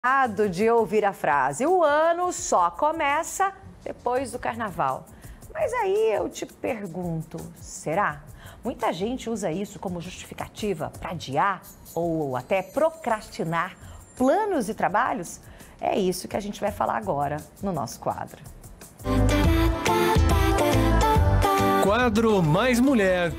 De ouvir a frase, o ano só começa depois do carnaval. Mas aí eu te pergunto, será? Muita gente usa isso como justificativa para adiar ou até procrastinar planos e trabalhos? É isso que a gente vai falar agora no nosso quadro. Quadro Mais Mulher.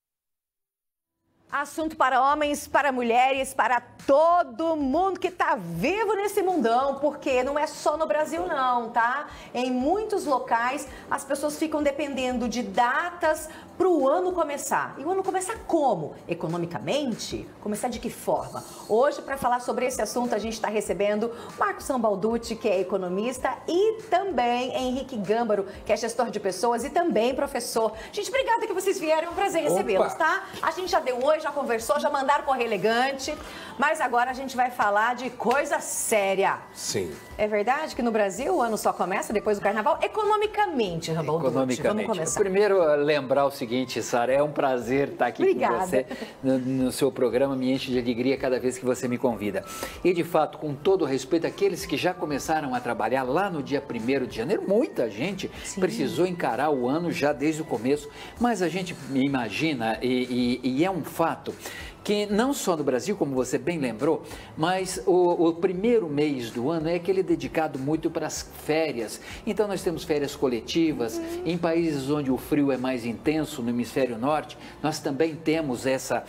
Assunto para homens, para mulheres, para todo mundo que está vivo nesse mundão, porque não é só no Brasil não, tá? Em muitos locais as pessoas ficam dependendo de datas para o ano começar. E o ano começa como? Economicamente? Começar de que forma? Hoje, para falar sobre esse assunto, a gente está recebendo Marcos Sambalducci, que é economista, e também Henrique Gâmbaro, que é gestor de pessoas e também professor. Gente, obrigada que vocês vieram, é um prazer recebê-los, tá? A gente já deu oi, já conversou, já mandaram correr elegante, mas agora a gente vai falar de coisa séria. Sim. É verdade que no Brasil o ano só começa depois do carnaval? Economicamente, Sambalducci, vamos começar. Primeiro, lembrar o seguinte, Sara, é um prazer estar aqui com você no seu programa, me enche de alegria cada vez que você me convida. E, de fato, com todo respeito, aqueles que já começaram a trabalhar lá no dia 1º de janeiro, muita gente precisou encarar o ano já desde o começo, mas a gente imagina, e é um fato, que não só no Brasil, como você bem lembrou, mas o primeiro mês do ano é aquele dedicado muito para as férias. Então nós temos férias coletivas, em países onde o frio é mais intenso, no hemisfério norte, nós também temos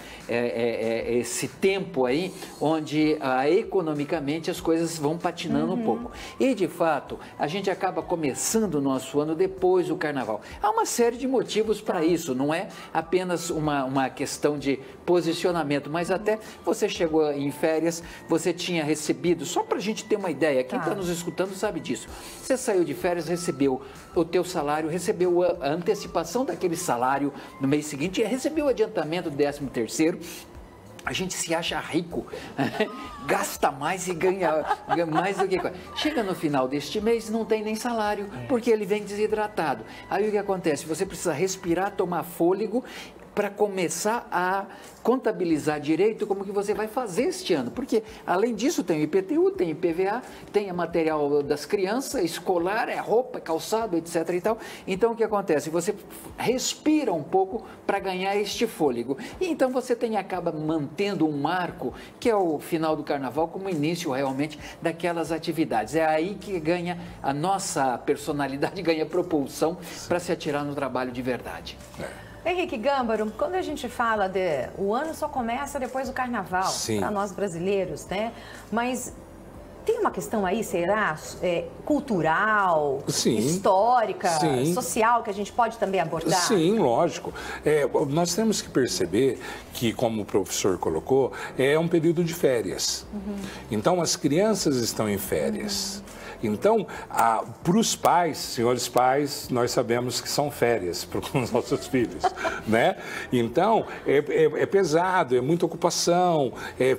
esse tempo aí, onde economicamente as coisas vão patinando um pouco. E de fato, a gente acaba começando o nosso ano depois do carnaval. Há uma série de motivos para isso, não é apenas uma questão de posicionamento, mas até você chegou em férias, você tinha recebido, só para a gente ter uma ideia, quem está nos escutando sabe disso, você saiu de férias, recebeu o teu salário, recebeu a antecipação daquele salário no mês seguinte, recebeu o adiantamento do 13º, a gente se acha rico, gasta mais e ganha mais do que... Chega no final deste mês, não tem nem salário, porque ele vem desidratado. Aí o que acontece? Você precisa respirar, tomar fôlego, para começar a contabilizar direito como que você vai fazer este ano. Porque, além disso, tem o IPTU, tem o IPVA, tem o material das crianças, escolar, é roupa, calçado, etc. e tal. Então, o que acontece? Você respira um pouco para ganhar este fôlego. E então você acaba mantendo um marco, que é o final do carnaval, como início realmente daquelas atividades. É aí que ganha a nossa personalidade, ganha propulsão para se atirar no trabalho de verdade. Henrique Gâmbaro, quando a gente fala o ano só começa depois do carnaval, para nós brasileiros, né? Mas tem uma questão aí, será, cultural, histórica, social, que a gente pode também abordar? Sim, lógico. Nós temos que perceber que, como o professor colocou, é um período de férias. Então, as crianças estão em férias. Então, para os pais, senhores pais, nós sabemos que são férias para os nossos filhos, né? Então, é pesado, é muita ocupação,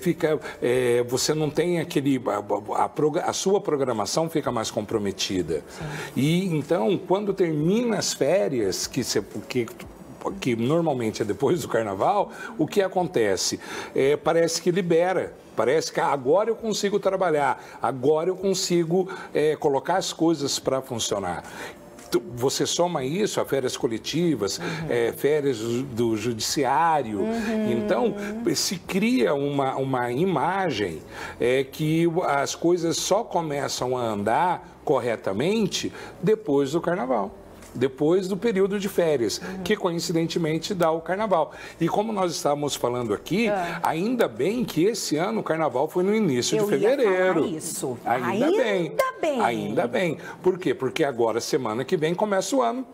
você não tem a sua programação fica mais comprometida. E, então, quando termina as férias, que normalmente é depois do carnaval, o que acontece? Parece que libera. Parece que agora eu consigo trabalhar, agora eu consigo colocar as coisas para funcionar. Você soma isso a férias coletivas, férias do judiciário. Então, se cria uma imagem que as coisas só começam a andar corretamente depois do carnaval. Depois do período de férias, que coincidentemente dá o carnaval. E como nós estávamos falando aqui, ainda bem que esse ano o carnaval foi no início de fevereiro. Isso. Ainda bem. Por quê? Porque agora, semana que vem, começa o ano.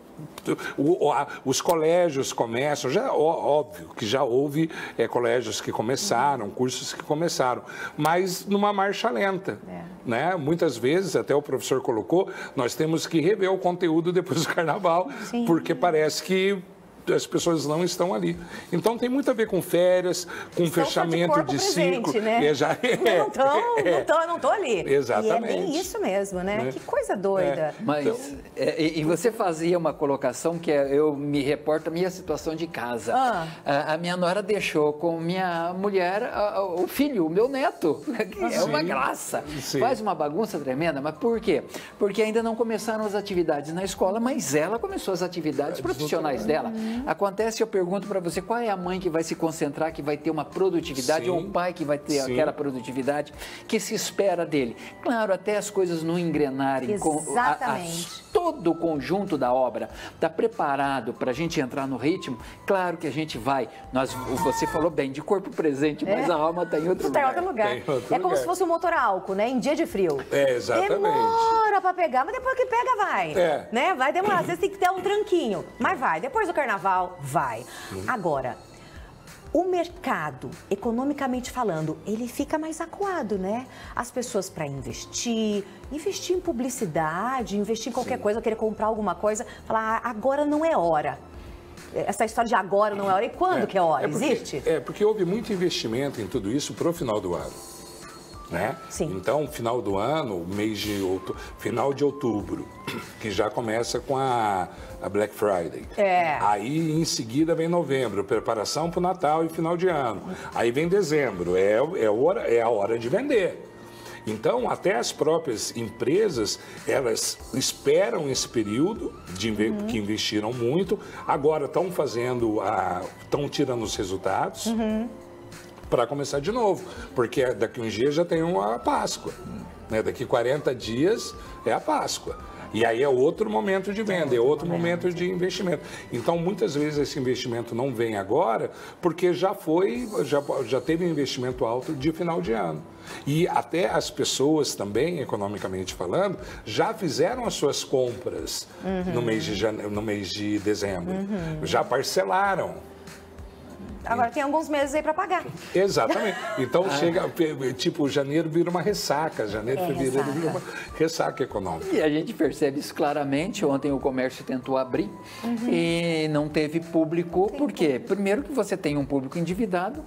Os colégios começam, óbvio que já houve colégios que começaram, cursos que começaram, mas numa marcha lenta, né? Muitas vezes, até o professor colocou, nós temos que rever o conteúdo depois do carnaval, porque parece que as pessoas não estão ali. Então tem muito a ver com férias, com fechamento de ciclo. Né? Não tô ali. Exatamente. E é bem isso mesmo, né? Que coisa doida. Mas, então, e você fazia uma colocação que eu me reporto a minha situação de casa. A minha nora deixou com minha mulher o filho, o meu neto. É uma graça. Sim. Faz uma bagunça tremenda, mas por quê? Porque ainda não começaram as atividades na escola, mas ela começou as atividades profissionais dela. Acontece, eu pergunto para você, qual é a mãe que vai se concentrar, que vai ter uma produtividade, ou o pai que vai ter aquela produtividade que se espera dele? Claro, até as coisas não engrenarem. Exatamente. Todo o conjunto da obra está preparado para a gente entrar no ritmo, claro que a gente vai. Você falou bem, de corpo presente, mas a alma está em outro lugar. Está em outro lugar. Como se fosse um motor a álcool, né? Em dia de frio. Exatamente. Demora para pegar, mas depois que pega, vai. Né? Vai demorar. Às vezes tem que ter um tranquinho, mas vai. Depois do carnaval, vai. Agora, o mercado, economicamente falando, ele fica mais acuado, né? As pessoas para investir em publicidade, investir em qualquer coisa, querer comprar alguma coisa, falar, agora não é hora. Essa história de agora não é hora, e quando que é hora? Existe? Porque houve muito investimento em tudo isso para o final do ano. Né? Sim. Então, final do ano, final de outubro, que já começa com a Black Friday. Aí, em seguida, vem novembro, preparação para o Natal e final de ano. Aí vem dezembro, é a hora de vender. Então, até as próprias empresas, elas esperam esse período que investiram muito, agora estão estão tirando os resultados. Para começar de novo, porque daqui uns dias já tem uma Páscoa, né? Daqui 40 dias é a Páscoa. E aí é outro momento de venda, é outro momento de investimento. Então, muitas vezes esse investimento não vem agora, porque já teve um investimento alto de final de ano. E até as pessoas também, economicamente falando, já fizeram as suas compras no mês de dezembro, já parcelaram. Agora tem alguns meses aí para pagar. Exatamente. Então chega, tipo, janeiro vira uma ressaca, fevereiro vira uma ressaca econômica. E a gente percebe isso claramente. Ontem o comércio tentou abrir e não teve público. Por quê? Primeiro que você tem um público endividado,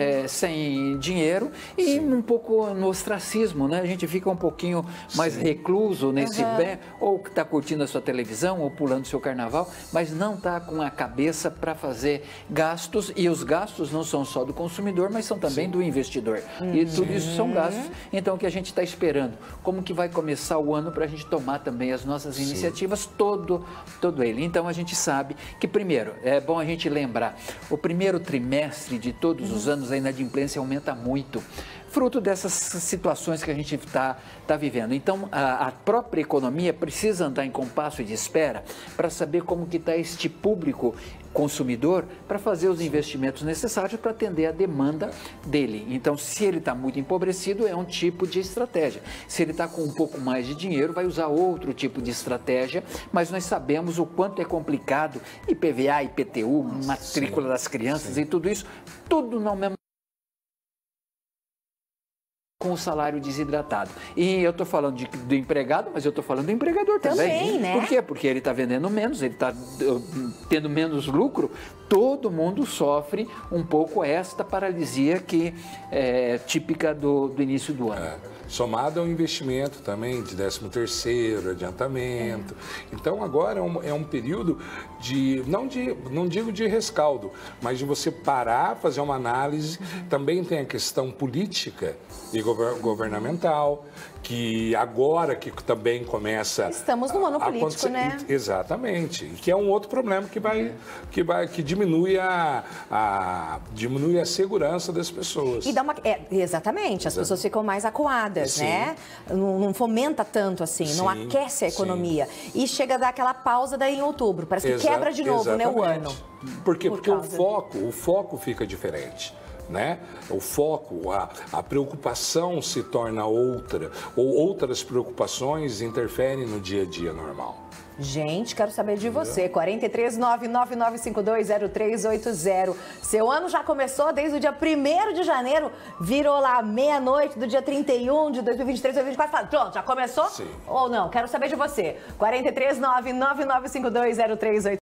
sem dinheiro e um pouco no ostracismo, né? A gente fica um pouquinho mais recluso nesse pé, ou que está curtindo a sua televisão, ou pulando o seu carnaval, mas não está com a cabeça para fazer gastos, e os gastos não são só do consumidor, mas são também do investidor. E tudo isso são gastos. Então, o que a gente está esperando? Como que vai começar o ano para a gente tomar também as nossas iniciativas, todo ele. Então, a gente sabe que, primeiro, é bom a gente lembrar, o primeiro trimestre de todos os anos a inadimplência aumenta muito, fruto dessas situações que a gente está vivendo. Então, a própria economia precisa andar em compasso de espera para saber como que está este público consumidor para fazer os investimentos necessários para atender a demanda dele. Então, se ele está muito empobrecido, é um tipo de estratégia. Se ele está com um pouco mais de dinheiro, vai usar outro tipo de estratégia, mas nós sabemos o quanto é complicado, IPVA, IPTU, matrícula das crianças e tudo isso, tudo no mesmo com o salário desidratado. E eu estou falando do empregado, mas eu estou falando do empregador também. Né? Por quê? Porque ele está vendendo menos, ele está tendo menos lucro, todo mundo sofre um pouco esta paralisia que é típica do início do ano. Somado ao investimento também de 13º, adiantamento. Então, agora é um período não digo de rescaldo, mas de você parar, fazer uma análise. Também tem a questão política e governamental, que agora que também começa... Estamos no ano político, né? Exatamente. Que é um outro problema que diminui a segurança das pessoas. E dá exatamente, as pessoas ficam mais acuadas, né? Não fomenta tanto assim, não aquece a economia. E chega a dar aquela pausa daí em outubro, parece que quebra de novo, né, o ano. Por quê? Porque o foco fica diferente. Né? O foco, a preocupação se torna outra, ou outras preocupações interferem no dia a dia normal. Gente, quero saber de você, 43999520380. Seu ano já começou desde o dia 1º de janeiro, virou lá meia-noite do dia 31 de 2023, 2024, pronto, já começou? Sim. Ou não? Quero saber de você, 43999520380.